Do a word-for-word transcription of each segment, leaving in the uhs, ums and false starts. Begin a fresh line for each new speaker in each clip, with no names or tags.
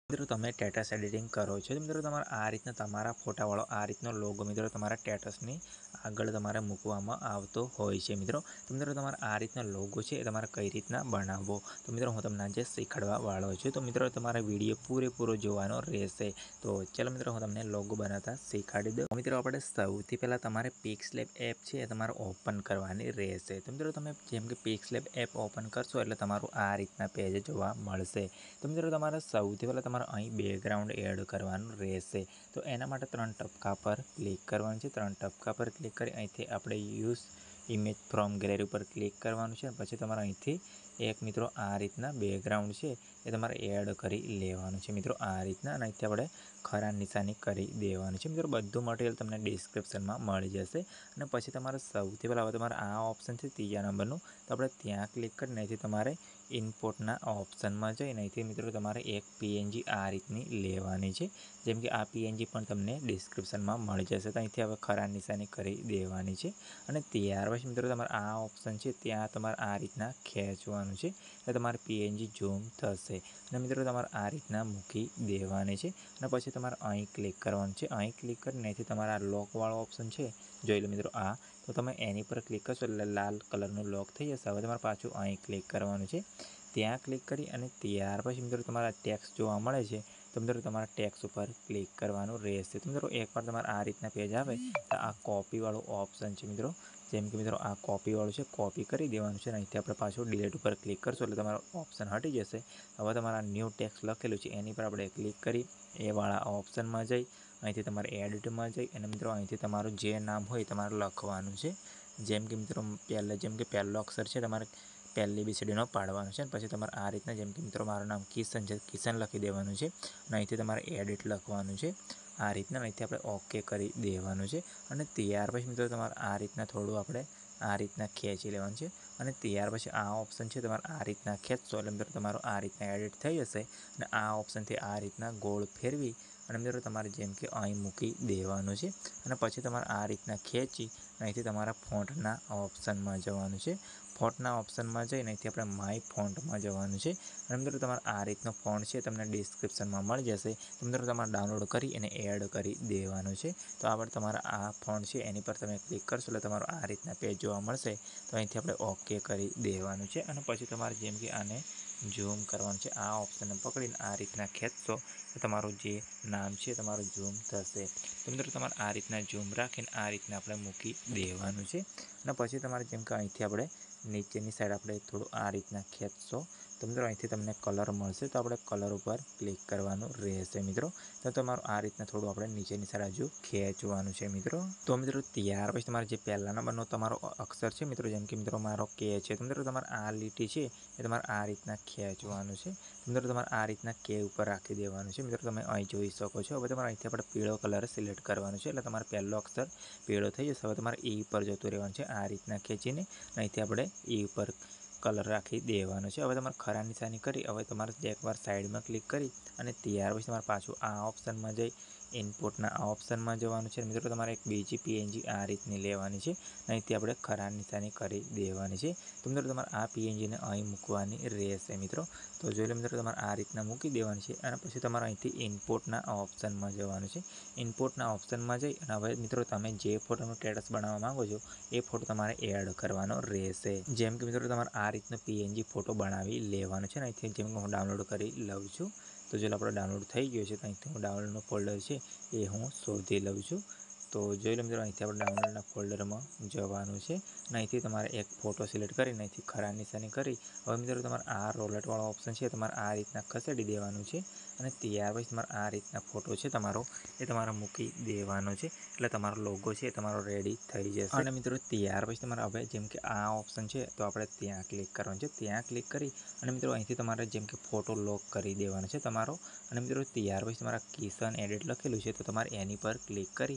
મિત્રો તમે status editing કરો છો તો મિત્રો તમારે આ રીતના તમારા ફોટાવાળો આ રીતનો લોગો મિત્રો તમારા સ્ટેટસની આગળ તમારે મૂકવામાં આવતો હોય છે મિત્રો. તો મિત્રો તમારે આ રીતનો લોગો છે એ તમારે કઈ રીતના બનાવવો તો મિત્રો હું તમને આજે શીખવાડવા વાળો છું. તો મિત્રો તમારે વિડીયો પૂરેપૂરો જોવાનો રહેશે. તો ચાલો મિત્રો હું તમને લોગો બનાવતા શીખવાડી દઉં. મિત્રો આપણે સૌથી પહેલાં તમારે પિક્સલેબ એપ છે એ તમારે ઓપન કરવાની રહેશે. તો મિત્રો તમે જેમ કે પિક્સલેબ એપ ઓપન કરશો એટલે તમારું આ રીતના પેજ જોવા મળશે. તો મિત્રો તમારે સૌથી પહેલાં તમારે અહીં બેકગ્રાઉન્ડ એડ કરવાનું રહેશે. તો એના માટે ત્રણ ટપકા પર ક્લિક કરવાનું છે. ત્રણ ટપકા પર ક્લિક કરી અહીંથી આપણે યુઝ ઇમેજ ફ્રોમ ગેલેરી ઉપર ક્લિક કરવાનું છે. પછી તમારે અહીંથી એક મિત્રો આ રીતના બેકગ્રાઉન્ડ છે એ તમારે એડ કરી લેવાનું છે મિત્રો આ રીતના. અને અહીંથી આપણે ખરા નિશાની કરી દેવાનું છે મિત્રો. બધું મટીરિયલ તમને ડિસ્ક્રિપ્શનમાં મળી જશે. અને પછી તમારે સૌથી પહેલાં હવે તમારે આ ઓપ્શન છે ત્રીજા નંબરનું, તો આપણે ત્યાં ક્લિક કરીને અહીંથી તમારે ઇમ્પોર્ટના ઓપ્શનમાં જઈને અહીંથી મિત્રો તમારે એક પીએનજી આ રીતની લેવાની છે. જેમ કે આ પીએનજી પણ તમને ડિસ્ક્રિપ્શનમાં મળી જશે. તો અહીંથી હવે ખરા નિશાની કરી દેવાની છે. અને ત્યાર પછી મિત્રો તમારે આ ઓપ્શન છે ત્યાં તમારે આ રીતના ખેંચવાનું છે એટલે તમારે પીએનજી ઝૂમ થશે. અને મિત્રો તમારે આ રીતના મૂકી દેવાની છે. અને પછી તમારે અહીં ક્લિક કરવાનું છે. અહીં ક્લિક કરીને અહીંથી તમારા લોકવાળો ઓપ્શન છે જોઈ લો મિત્રો આ, તો તમે એની પર ક્લિક કરશો એટલે લાલ કલરનું લોક થઈ જશે. હવે તમારે પાછું અહીં ક્લિક કરવાનું છે. ત્યાં ક્લિક કરી અને ત્યાર પછી મિત્રો તમારા ટેક્સ જોવા મળે છે તો મિત્રો તમારા ટેક્સ ઉપર ક્લિક કરવાનું રહેશે. તો મિત્રો એકવાર તમારે આ રીતના પેજ આવે તો આ કોપીવાળું ઓપ્શન છે મિત્રો. જેમ કે મિત્રો આ કોપીવાળું છે, કોપી કરી દેવાનું છે. અને અહીંથી આપણે પાછું ડિલીટ ઉપર ક્લિક કરશો એટલે તમારો ઓપ્શન હટી જશે. હવે તમારા ન્યૂ ટેક્સ લખેલું છે એની પર આપણે ક્લિક કરી એ વાળા ઓપ્શનમાં જઈ અહીંથી તમારે એડિટમાં જઈ અને મિત્રો અહીંથી તમારું જે નામ હોય તમારે લખવાનું છે. જેમ કે મિત્રો પહેલાં જેમ કે પહેલો અક્ષર છે તમારે પહેલી બીસીડીનો પાડવાનો છે. અને પછી તમારે આ રીતના જેમ કે મિત્રો મારું નામ કિશન છે, કિશન લખી દેવાનું છે. અને અહીંથી તમારે એડિટ લખવાનું છે આ રીતના. અહીંથી આપણે ઓકે કરી દેવાનું છે. અને ત્યાર પછી મિત્રો તમારે આ રીતના થોડું આપણે આ રીતના ખેંચી લેવાનું છે. અને ત્યાર પછી આ ઓપ્શન છે તમારે આ રીતના ખેંચશો એટલે મિત્રો તમારું આ રીતના એડિટ થઈ જશે. અને આ ઓપ્શનથી આ રીતના ગોળ ફેરવી અને મિત્રો તમારે જેમ કે અહીં મૂકી દેવાનું છે. અને પછી તમારે આ રીતના ખેંચી અહીંથી તમારા ફોન્ટના ઓપ્શનમાં જવાનું છે. ફોન્ટના ઓપ્શનમાં જઈને અહીંથી આપણે માય ફોન્ટમાં જવાનું છે. અને મિત્રો તમારે આ રીતનો ફોન્ટ છે તમને ડિસ્ક્રિપ્શનમાં મળી જશે. તો મિત્રો તમારે ડાઉનલોડ કરી અને એડ કરી દેવાનું છે. તો આપણે તમારા આ ફોન્ટ છે એની પર તમે ક્લિક કરશો એટલે તમારું આ રીતના પેજ જોવા મળશે. તો અહીંથી આપણે ઓકે કરી દેવાનું છે. અને પછી તમારે જેમ કે આને ઝૂમ કરવાનું છે. આ ઓપ્શનને પકડીને આ રીતના ખેંચશો તો તમારું જે નામ છે તમારું ઝૂમ થશે. તો મિત્રો તમારે આ રીતના ઝૂમ રાખીને આ રીતના આપણે મૂકી દેવાનું છે. અને પછી તમારે જેમ કે અહીંથી આપણે નીચેની સાઈડ આપણે થોડું આ રીતના ખેંચશો તો મિત્રો અહીંથી તમને કલર મળશે. તો આપણે કલર ઉપર ક્લિક કરવાનું રહેશે મિત્રો. તો તમારું આ રીતના થોડું આપણે નીચેની સાઈડ હજુ ખેંચવાનું છે મિત્રો. તો મિત્રો ત્યાર પછી તમારે જે પહેલા નંબરનો તમારો અક્ષર છે મિત્રો, જેમ કે મિત્રો મારો કે છે, તો મિત્રો તમારે આ લીટી છે એ તમારે આ રીતના ખેંચવાનું છે. તો મિત્રો તમારે આ રીતના કે ઉપર રાખી દેવાનું છે. મિત્રો તમે અહીં જોઈ શકો છો. હવે તમારે અહીંથી આપણે પીળો કલર સિલેક્ટ કરવાનો છે એટલે તમારે પહેલો અક્ષર પીળો થઈ જશે. હવે તમારે ઈ ઉપર જતું રહેવાનું છે આ રીતના ખેંચીને. અહીંથી આપણે ઈ ઉપર કલર રાખી દેવાનો છે. હવે તમારે ખરા નિશાની કરી હવે તમારે એકવાર સાઈડમાં ક્લિક કરી અને ત્યાર પછી તમારે પાછું આ ઓપ્શનમાં જઈ ઇનપુટના આ ઓપ્શનમાં જવાનું છે. મિત્રો તમારે એક બીજી પીએનજી આ રીતની લેવાની છે. અહીંથી આપણે ખરા નિશાની કરી દેવાની છે. તો મિત્રો તમારે આ પીએનજીને અહીં મૂકવાની રહેશે મિત્રો. તો જોઈ લો મિત્રો તમારે આ રીતના મૂકી દેવાની છે. અને પછી તમારે અહીંથી ઇનપુટના ઓપ્શનમાં જવાનું છે. ઇનપુટના ઓપ્શનમાં જઈ અને હવે મિત્રો તમે જે ફોટોનું સ્ટેટસ બનાવવા માંગો છો એ ફોટો તમારે એડ કરવાનો રહેશે. જેમ કે મિત્રો તમારે આ રીતનો પીએનજી ફોટો બનાવી લેવાનો છે. ને અહીંથી જેમ કે હું ડાઉનલોડ કરી લઉં છું. તો જો આપણો ડાઉનલોડ થઈ ગયો છે તો અહીંથી હું ડાઉનલોડનો ફોલ્ડર છે એ હું શોધી લઉં છું. તો જોઈ લો મિત્રો અહીંથી આપણે ડાઉનલોડના ફોલ્ડરમાં જવાનું છે. અને અહીંથી તમારે એક ફોટો સિલેક્ટ કરીને અહીંથી ખરા નિશાની કરી હવે મિત્રો તમારે આ રોલેટવાળો ઓપ્શન છે તમારે આ રીતના ખસેડી દેવાનું છે. અને ત્યાર પછી તમારે આ રીતના ફોટો છે તમારો એ તમારે મૂકી દેવાનો છે એટલે તમારો લોગો છે એ તમારો રેડી થઈ જશે. અને મિત્રો ત્યાર પછી તમારે હવે જેમ કે આ ઓપ્શન છે તો આપણે ત્યાં ક્લિક કરવાનું છે. ત્યાં ક્લિક કરી અને મિત્રો અહીંથી તમારે જેમ કે ફોટો લોક કરી દેવાનો છે તમારો. અને મિત્રો ત્યાર પછી તમારા કિશન એડિટ લખેલું છે તો તમારે એની પર ક્લિક કરી હવે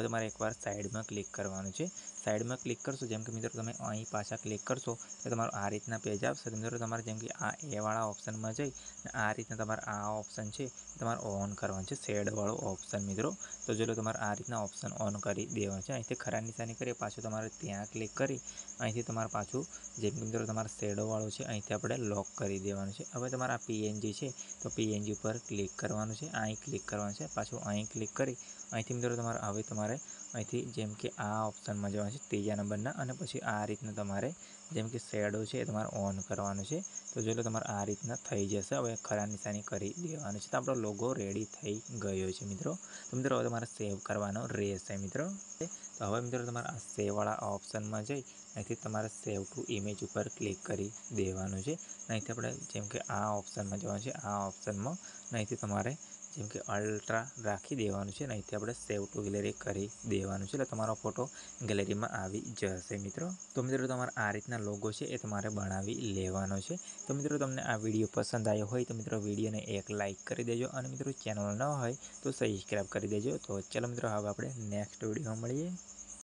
હવે તમારે એકવાર સાઈડમાં ક્લિક કરવાનું છે। સાઈડમાં ક્લિક કરશો જેમ કે મિત્રો તમે અહીં પાછા ક્લિક કરશો તો તમારું આ રીતના પેજ આવશે। તો મિત્રો તમારે જેમ કે આ એ વાળા ઓપ્શનમાં જઈ આ રીતના તમારે આ ઓપ્શન છે તમારે ઓન કરવાનું છે, શેડવાળો ઓપ્શન મિત્રો। તો જો તમારે આ રીતના ઓપ્શન ઓન કરી દેવાનું છે। અહીંથી ખરા નિશાની કરી પાછું તમારે ત્યાં ક્લિક કરી અહીંથી તમારે પાછું જેમ કે મિત્રો તમારે શેડોવાળું છે અહીંથી આપણે લોક કરી દેવાનું છે। હવે તમારા પીએનજી છે તો પીએનજી ઉપર ક્લિક કરવાનું છે, અહીં ક્લિક કરવાનું છે, પાછું અહીં ક્લિક કરી અહીંથી મિત્રો તમારે હવે તમારે અહીંથી જેમ કે આ ઓપ્શનમાં જવાનું છે ત્રીજા નંબરના અને પછી આ રીતના તમારે જેમ કે શેડો છે એ તમારે ઓન કરવાનું છે। તો જો તમારે આ રીતના થઈ જશે। હવે ખરા નિશાની કરી દેવાનું છે। તો આપણો લોગો રેડી થઈ ગયો છે મિત્રો। તો મિત્રો હવે તમારે સેવ કરવાનો રહેશે મિત્રો। તો હવે મિત્રો તમારે આ સેવવાળા ઓપ્શનમાં જઈ અહીંથી તમારે સેવ ટુ ઇમેજ ઉપર ક્લિક કરી દેવાનું છે। અહીંથી આપણે જેમ કે આ ઓપ્શનમાં જવાનું છે, આ ઓપ્શનમાં અહીંથી તમારે જેમ કે અલ્ટ્રા રાખી દેવાનું છે। અહીંથી આપણે સેવ ટુ ગેલેરી કરી દેવાનું છે એટલે તમારો ફોટો ગેલેરીમાં આવી જશે મિત્રો। તો મિત્રો તમારે આ રીતના લોગો છે એ તમારે બનાવી લેવાનો છે। તો મિત્રો તમને આ વિડીયો પસંદ આવ્યો હોય તો મિત્રો વિડીયોને એક લાઇક કરી દેજો અને મિત્રો ચેનલ ન હોય તો સબસ્ક્રાઈબ કરી દેજો। તો ચાલો મિત્રો હવે આપણે નેક્સ્ટ વિડીયોમાં મળીએ।